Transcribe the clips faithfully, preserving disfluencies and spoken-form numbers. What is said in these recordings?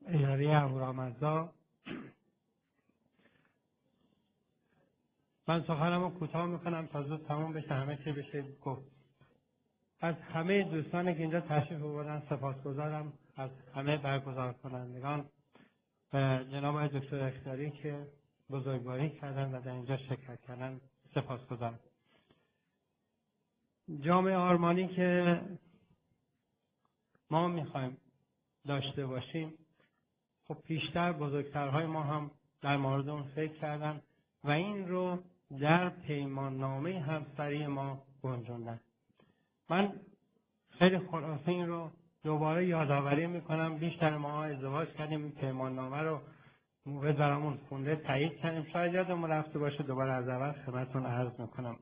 اداره اهورامزدا. من سخنمو کوتاه میکنم تا زود تمام بشه، همه چی بشه گفت. از همه دوستانی که اینجا تشریف آوردن سپاسگزارم، از همه برگزار کنندگان و جناب آقای دکتر اختیاری که بزرگواری کردن و در اینجا شرکت کردن سپاسگزارم. جامعه آرمانی که ما میخوایم داشته باشیم، خب پیشتر بزرگترهای ما هم در مورد اون فکر کردن و این رو در پیمان نامه همسری ما گنجوندن. من خیلی خلاصه این رو دوباره یادآوری میکنم. بیشتر ما ازدواج کردیم، پیمان نامه رو موقع برامون خونده تایید کردیم. شاید یادمون رفته باشه، دوباره از اول خدمتتون عرض میکنم.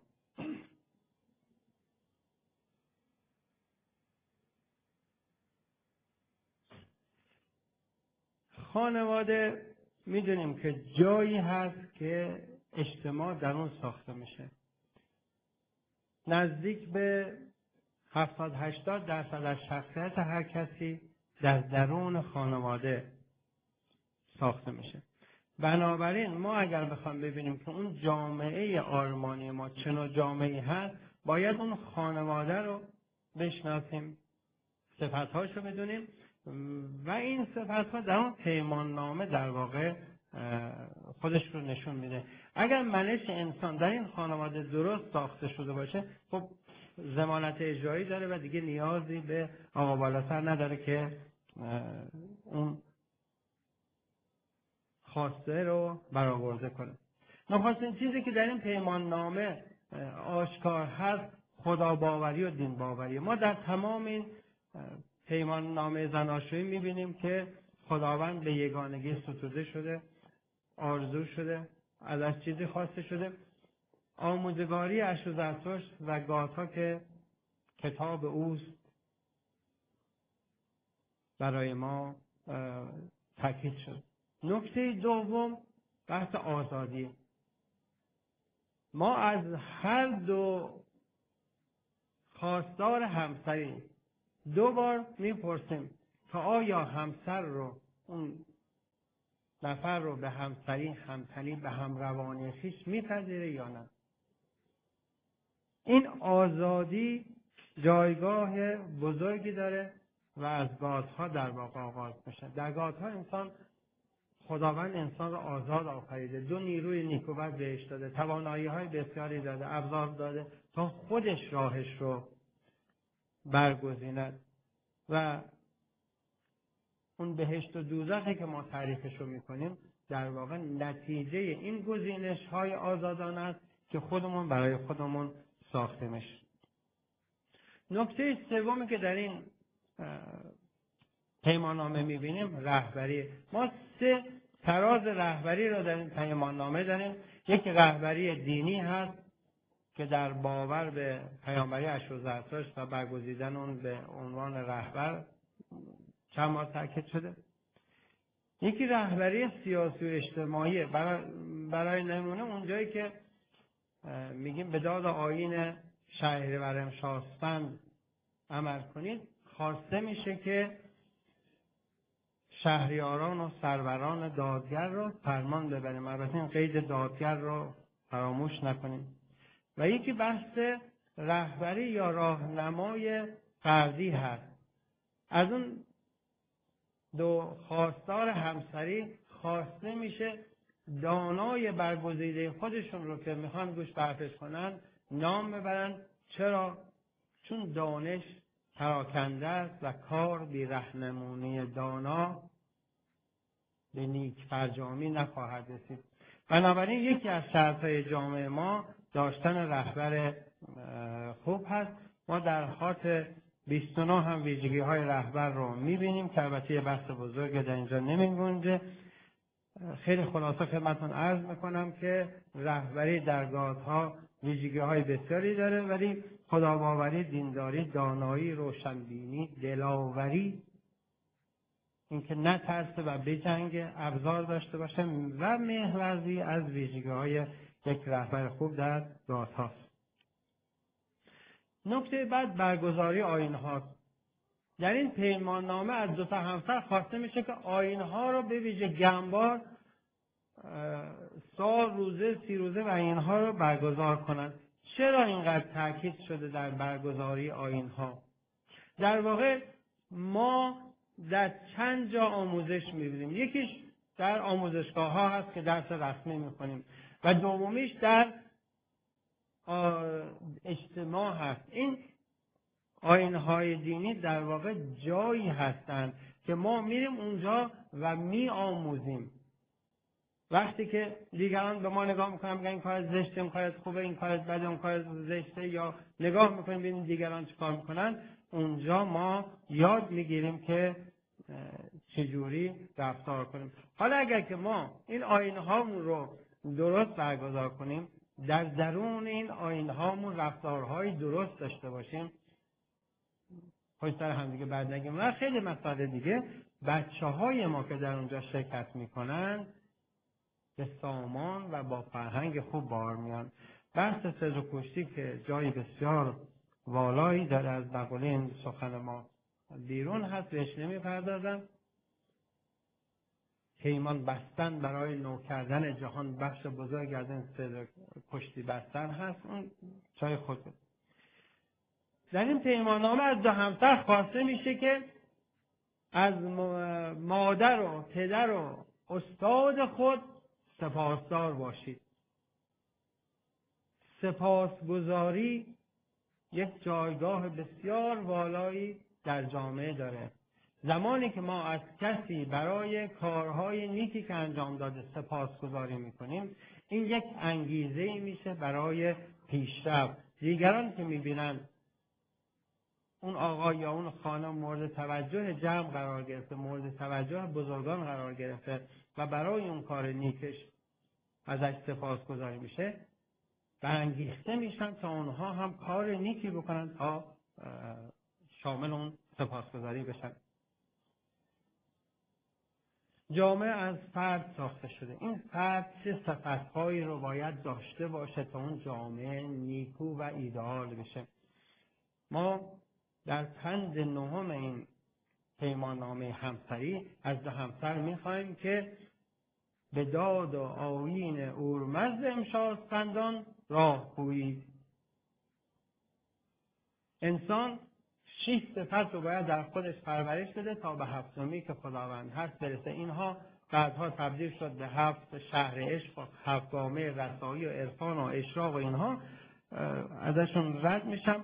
خانواده میدونیم که جایی هست که اجتماع در اون ساخته میشه. نزدیک به هفتاد هشتاد درصد از شخصیت هر کسی در درون خانواده ساخته میشه. بنابراین ما اگر بخوام ببینیم که اون جامعه آرمانی ما چه نوع جامعه‌ای هست، باید اون خانواده رو بشناسیم، صفت‌هاش رو بدونیم و این صفت‌ها در اون پیمان نامه در واقع خودش رو نشون میده. اگر منش انسان در این خانواده درست ساخته شده باشه، خب ضمانت اجرایی داره و دیگه نیازی به آقا بالاتر نداره که اون خواسته رو برآورده کنه. نخستین چیزی که در این پیمان نامه آشکار هست خدا باوری و دین باوری. ما در تمام این پیمان نامه زناشویی میبینیم که خداوند به یگانگی ستوده شده، آرزو شده، ازش چیزی خواسته شده. آموزگاری اشو زرتشت و گاتا که کتاب اوست برای ما تاکید شد. نکته دوم بحث آزادی. ما از هر دو خواستار همسری دو بار میپرسیم که آیا همسر رو، اون نفر رو به همسری، همتنی، به همروانی خویش میپذیره یا نه. این آزادی جایگاه بزرگی داره و از گازها در واقع آغاز میشه. در گازها انسان، خداوند انسان رو آزاد آفریده، دو نیروی نیک و بد بهش داده، توانایی های بسیاری داده، ابزار داده تا خودش راهش رو برگزیند و اون بهشت و دوزخی که ما تعریفش رو میکنیم در واقع نتیجه این گزینش های آزادانه است که خودمون برای خودمون ساخته میشه. نکته سومی که در این پیماننامه میبینیم رهبری. ما سه تراز رهبری رو در این پیماننامه داریم. یک رهبری دینی هست که در باور به پیامبری اشو زرتشت و برگزیدن اون به عنوان رهبر چند بار تاکید شده. یکی رهبری سیاسی و اجتماعی. برای, برای نمونه اونجایی که میگیم به داد آیین شهریور شاهسپند عمل کنید، خواسته میشه که شهریاران و سروران دادگر رو فرمان ببریم. البته این قید دادگر رو فراموش نکنیم. و یکی بحث رهبری یا راهنمای فردی هست. از اون دو خواستار همسری خواسته میشه دانای برگزیده خودشون رو که میخوان گوش به حرفش کنن نام ببرن. چرا؟ چون دانش پراکنده است و کار بی رهنمونی دانا به نیک فرجامی نخواهد رسید. بنابراین یکی از شرطهای جامعه ما داشتن رهبر خوب هست. ما در خاط بیست و نه هم ویژگی های رهبر رو میبینیم که البته یه بحث بزرگ در اینجا نمیگنجه. خیلی خلاصه خدمتتون عرض میکنم که رهبری در گازها ویژگی های بسیاری داره، ولی خداباوری، دینداری، دانایی، روشنبینی، دلاوری، اینکه نترسه و بجنگه، ابزار داشته باشه و مهرورزی از ویژگی های یک رهبر خوب در گازهاست. نکته بعد برگزاری آیین هاست. در این پیمان نامه از دو تا همسر خواسته میشه که آیین‌ها رو به ویژه گنبار سال روزه سی روزه و اینها رو برگزار کنند. چرا اینقدر تاکید شده در برگزاری آیین‌ها؟ در واقع ما در چند جا آموزش می‌بینیم. یکیش در آموزشگاه ها هست که درس رسمی می‌کنیم و دومیش در اجتماع هست. این آیین‌های دینی در واقع جایی هستند که ما میریم اونجا و می‌آموزیم. وقتی که دیگران به ما نگاه میکنن میگن این کار زشته، این کار خوبه، این کار بده، اون کار زشته، یا نگاه میکنیم ببینیم دیگران چه کار میکنن، اونجا ما یاد میگیریم که چجوری رفتار کنیم. حالا اگر که ما این آیین‌هامون رو درست برگزار کنیم، در درون این آیین‌هامون رفتارهای درست داشته باشیم، پشت سر هم دیگه بعد نگیم. و خیلی مسائل دیگه، بچه‌های ما که در اونجا شرکت میکنن به سامان و با فرهنگ خوب بار میان. بحث صدق و کشتی که جای بسیار والایی داره از مقوله این سخن ما بیرون هست، بهش نمیپردازم. پیمان بستن برای نو کردن جهان بخش بزرگ از این صدق کشتی بستن هست، اون جای خود. در این پیمان نامه از دو همسر خواسته میشه که از مادر و پدر و استاد خود سپاسدار باشید. سپاسگزاری یک جایگاه بسیار والایی در جامعه داره. زمانی که ما از کسی برای کارهای نیکی که انجام داده سپاسگزاری میکنیم، این یک انگیزه میشه برای پیشرفت. دیگران که میبینن اون آقا یا اون خانم مورد توجه جمع قرار گرفته، مورد توجه بزرگان قرار گرفته و برای اون کار نیکش ازش سپاسگزاری میشه، برانگیخته میشن تا اونها هم کار نیکی بکنن تا شامل اون سپاسگزاری بشن. جامعه از فرد ساخته شده. این فرد چه صفتهایی رو باید داشته باشه تا اون جامعه نیکو و ایدئال بشه؟ ما در پند نهم این پیمان نامه همسری از دو همسر میخوایم که به داد و آیین اورمزد امشاسپندان راه پویید. انسان شش صفت رو باید در خودش پرورش بده تا به هفتمی که خداوند هست برسه. اینها بعدها تبدیل شد به هفت شهر عشق، هفت گامه رسایی و عرفان و اشراق و اینها، ازشون رد میشم.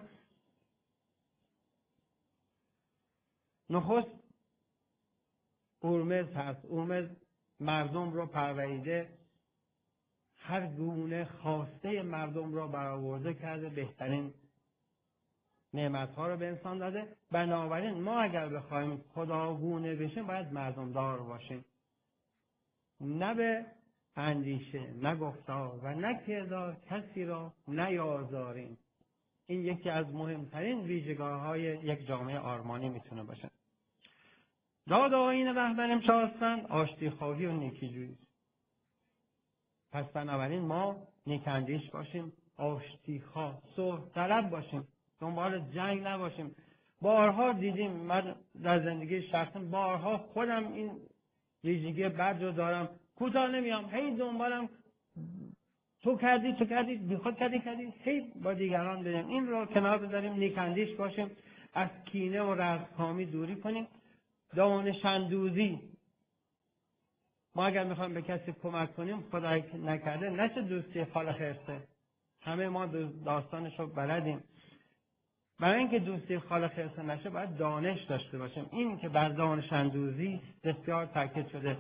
نخست اورمزد هست. اورمزد مردم رو پروریده، هر گونه خواسته مردم رو برآورده کرده، بهترین نعمت‌ها رو به انسان داده. بنابراین ما اگر بخوایم خداگونه بشیم باید مردم دار باشیم، نه به اندیشه، نه گفتار و نه کردار کسی را نیازاریم. این یکی از مهمترین ویژگی‌های یک جامعه آرمانی میتونه باشه. داد آیین بهمن امشاسپند آشتی خواهی و نیکیجویی. پس بنابراین ما نیکاندیش باشیم، آشتی خواه، صلح طلب باشیم، دنبال جنگ نباشیم. بارها دیدیم، من در زندگی شخصم بارها خودم این ویژگی بد رو دارم، کوتاه نمیام، هی دنبالم تو کردی تو کردی بی خود کردی کردی هی با دیگران بریم. این رو کنار بذاریم، نیکاندیش باشیم، از کینه و رزمکامی دوری کنیم. دانش‌اندوزی، ما اگر میخوایم به کسی کمک کنیم، خدای نکرده نشه دوستی خال خرسه، همه ما داستانش رو بلدیم. برای اینکه دوستی خال خرسه نشه باید دانش داشته باشیم. این که بر دانش‌اندوزی بسیار تاکید شده.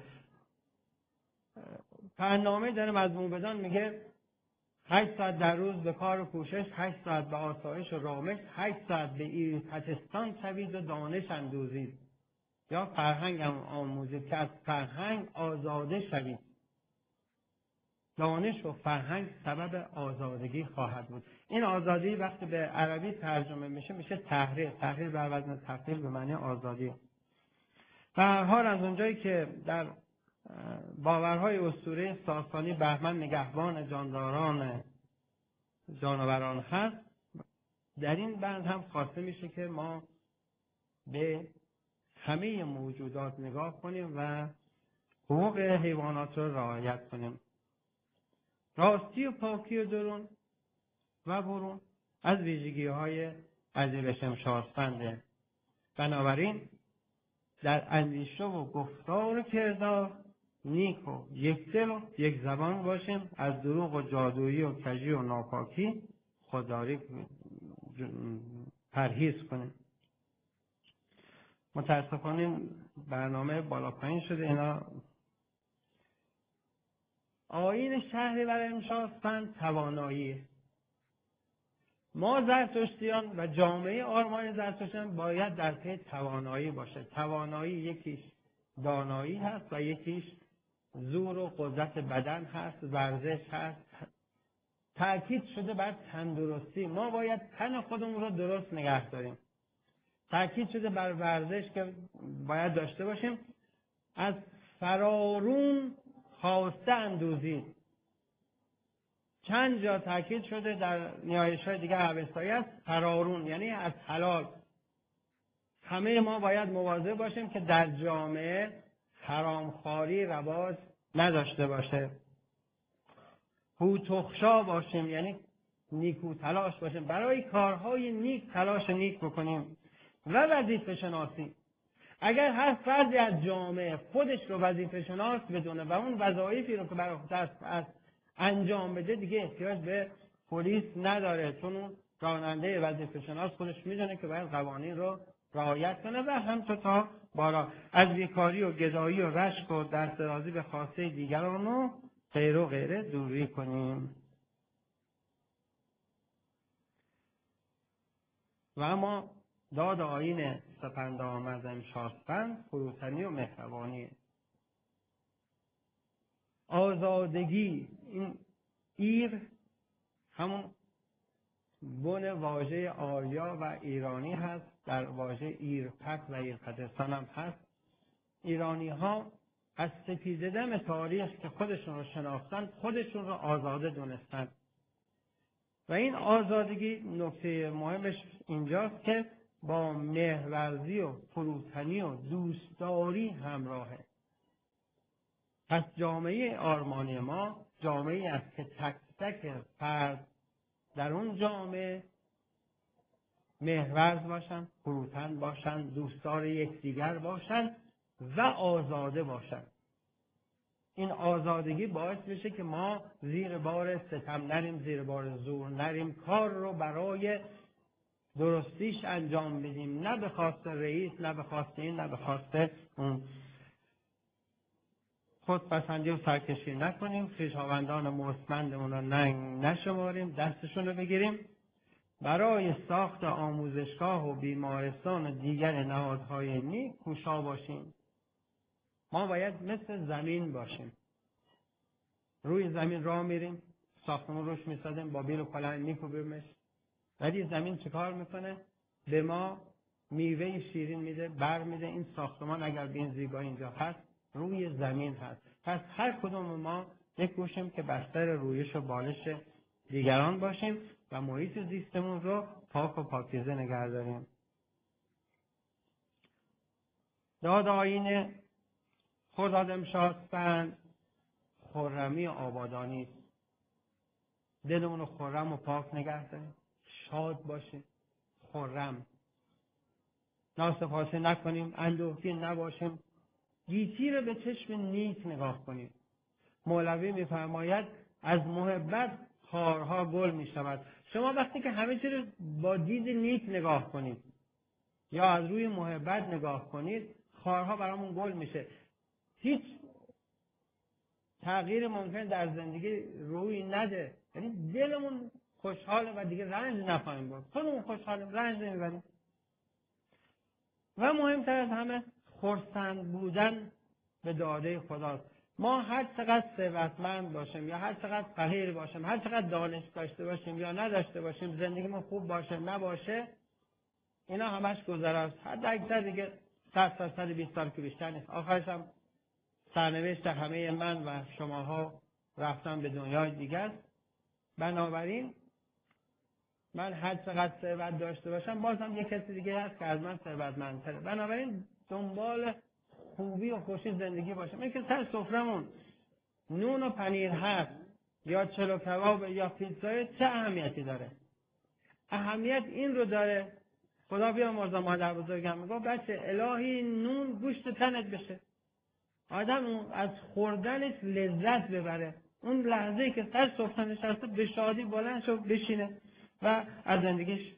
پندنامه داره مضمون بدان میگه هشت ساعت در روز به کار و کوشش، هشت ساعت به آسایش و رامش، هشت ساعت به ایرپتستان شوید و دانش اندوزید. یا فرهنگ آموزید که از فرهنگ آزاده شوید. دانش و فرهنگ سبب آزادگی خواهد بود. این آزادی وقتی به عربی ترجمه میشه میشه تحریر. تحریر بر وزن تفضیل به معنی آزادی. به هر حال از اونجایی که در باورهای اسطوره ساسانی بهمن نگهبان جانداران جانوران هست، در این بند هم خواسته میشه که ما به همه موجودات نگاه کنیم و حقوق حیوانات رو رعایت کنیم. راستی و پاکی و درون و برون از ویژگی های عزیز شمشارسپنده. بنابراین در اندیشه و گفتار و کردار نیک و یک دل و یک زبان باشیم، از دروغ و جادویی و کژی و ناپاکی خودداری پرهیز کنیم. متاسفانه برنامه بالا پایین شده. اینا آیین شهریور امشاسپند توانایی ما زرتشتیان و جامعه آرمان زرتشتیان باید در پی توانایی باشه. توانایی یکیش دانایی هست و یکیش زور و قدرت بدن هست، ورزش هست. تأکید شده بر تندرستی، ما باید تن خودمون رو درست نگه داریم. تأکید شده بر ورزش که باید داشته باشیم. از فرارون خواسته اندوزید. چند جا تأکید شده در نیایش‌های دیگه اوستایی است فرارون یعنی از حلال. همه ما باید مواظب باشیم که در جامعه حرامخواری رواج نداشته باشه. هوتخشا باشیم یعنی نیکو تلاش باشیم، برای کارهای نیک تلاش نیک بکنیم. و وظیفه شناسی، اگر هر فردی از جامعه خودش رو وظیفه شناس بدونه و اون وظایفی رو که برای خودش است انجام بده، دیگه احتیاج به پلیس نداره، چون اون راننده وظیفه شناس خودش میدونه که باید قوانین رو رعایت کنه. و همچنین تا بالا از بیکاری و گدایی و رشک و دسترازی به خواسته دیگران رو غیر و غیره دوری کنیم. و اما داد آیین سپند آمد امشاسپند فروتنی و مهربانی. آزادگی، این ایر همون بن واژه آریا و ایرانی هست، در واژه ایرپت و ایرپتستان هم هست. ایرانی ها از سپیددم تاریخ که خودشون رو شناختن خودشون رو آزاده دونستن. و این آزادگی نکته مهمش اینجاست که با مهرورزی و فروتنی و دوستداری همراهه. پس جامعه آرمانی ما جامعه است که تک تک فرد در اون جامعه مهرورز باشن، فروتن باشن، دوستدار یکدیگر باشن و آزاده باشن. این آزادگی باعث بشه که ما زیر بار ستم نریم، زیر بار زور نریم، کار رو برای درستیش انجام بدیم، نه به خواست رئیس، نه به خواست این، نه به خواست اون. خودپسندی و سرکشی نکنیم، خویشاوندان مستمندمون رو ننگ نشماریم، دستشون رو بگیریم. برای ساخت آموزشگاه و بیمارستان و دیگر نهادهای نیک کوشا باشیم. ما باید مثل زمین باشیم، روی زمین راه میریم، ساختمون روش میسازیم، با بیل و کلنگ میکوبیمش، ولی زمین چه کار میکنه؟ به ما میوه شیرین میده، بر میده. این ساختمان اگر به این زیبایی اینجا هست روی زمین هست. پس هر کدوم ما یک گوشیم که بستر رویش و بالش دیگران باشیم و محیط زیستمون رو پاک و پاکیزه نگه داریم. داد آیین خرداد امشاسپند خرمی و آبادانی است. دلمون رو خرم و پاک نگه داریم، شاد باشیم، خرم، ناسپاسی نکنیم، اندوهگین نباشیم، گیتی رو به چشم نیک نگاه کنیم. مولوی میفرماید از محبت خارها گل می شود. شما وقتی که همه چیز رو با دید نیک نگاه کنید یا از روی محبت نگاه کنید، خارها برامون گل میشه. هیچ تغییر ممکن در زندگی روی نده، یعنی دلمون خوشحاله و دیگه رنج نخواهیم برد. خودمون خوشحالیم، رنج نمیبریم. و مهمتر از همه خرسند بودن به داده خداست. ما هر چقدر ثروتمند باشیم یا هر چقدر فقیر باشیم، هر چقدر دانش داشته باشیم یا نداشته باشیم، زندگیمون خوب باشه نباشه، اینا همش گذره است. حتی اکثر دیگه صد تا صد و بیست سال که بیشتر نیست. آخرش هم سرنوشت همه من و شماها رفتن به دنیای دیگه است. بنابراین من هر چقدر ثروت داشته باشم بازم یک کسی دیگه هست که از من ثروتمندتره. بنابراین دنبال خوبی و خوشی زندگی باشیم. اینکه سر سفرمون نون و پنیر هست یا چلو کباب یا پیتزای چه اهمیتی داره؟ اهمیت این رو داره خدا بیامرز مادر بزرگم میگه بچه الهی نون گوشت تنت بشه، آدم از خوردنش لذت ببره، اون لحظه‌ای که سر سفره نشسته به شادی بلند شو بشینه و از زندگیش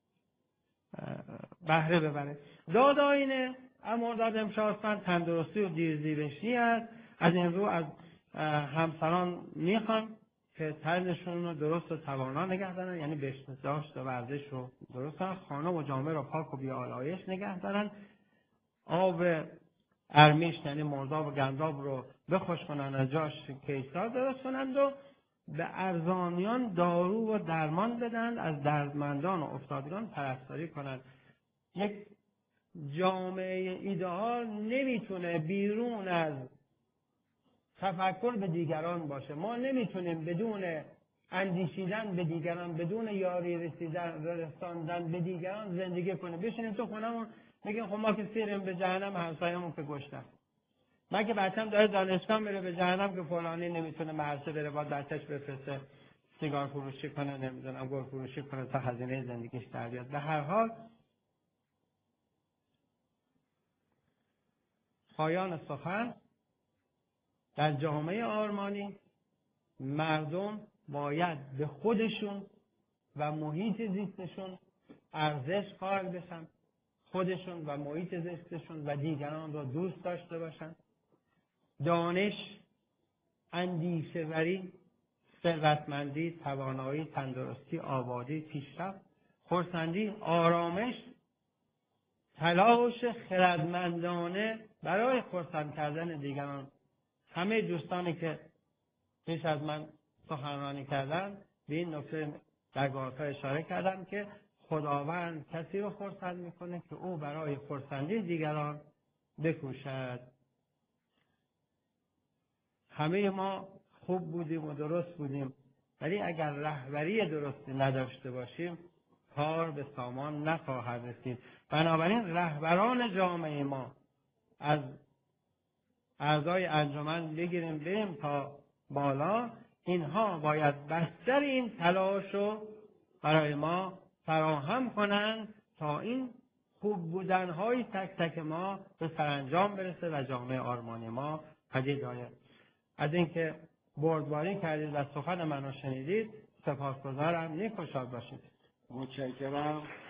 بهره ببره. داد آینه مرداد امشاسفند تندرستی و دیرزیبشی است. از این رو از همسران میخوان که طرزشون رو درست و توانا نگه دارن، یعنی بهداشت و ورزش رو درست کنن، خانه و جامعه رو پاک و بی‌آلایش نگه دارن، آب ارمیش یعنی مرداب و گنداب رو بخوش کنن، از جاش کیسار درست کنند و به ارزانیان دارو و درمان بدن، از دردمندان و افتادگان پرستاری کنند. یک جامعه ایدئال نمیتونه بیرون از تفکر به دیگران باشه. ما نمیتونیم بدون اندیشیدن به دیگران، بدون یاری رسیدن رساندن به دیگران زندگی کنیم. بشینیم تو خونمون بگیم خب ما که سیریم به جهنم، همسایه‌مون که گشتن. من که بچه‌م داره دانشگاه میره به جهنم که فلانی نمیتونه مدرسه بره، با درسش بفرسته سیگار فروشی کنه، نمیدونم گل فروشی کنه تا هزینه زندگیش در بیاد. به هر حال پایان سخن، در جامعه آرمانی مردم باید به خودشون و محیط زیستشون ارزش قائل بشن، خودشون و محیط زیستشون و دیگران را دوست داشته باشن. دانش، اندیشه‌وری، ثروتمندی، توانایی، تندرستی، آبادی، پیشرفت، خرسندی، آرامش، تلاش خردمندانه برای خرسند کردن دیگران. همه دوستانی که پیش از من سخنرانی کردن به این نکته در گاه‌ها اشاره کردم که خداوند کسی رو خرسند میکنه که او برای خرسندی دیگران بکوشد. همه ما خوب بودیم و درست بودیم، ولی اگر رهبری درستی نداشته باشیم کار به سامان نخواهد رسید. بنابراین رهبران جامعه ما از اعضای انجمن بگیریم بریم تا بالا، اینها باید بستر این تلاش رو برای ما فراهم کنند تا این خوب بودنهای تک تک ما به سرانجام برسه و جامعه آرمانی ما پدید آید. از اینکه بردباری کردید و سخن منو شنیدید سپاسگزارم. نیک و شاد باشید. متشکرم.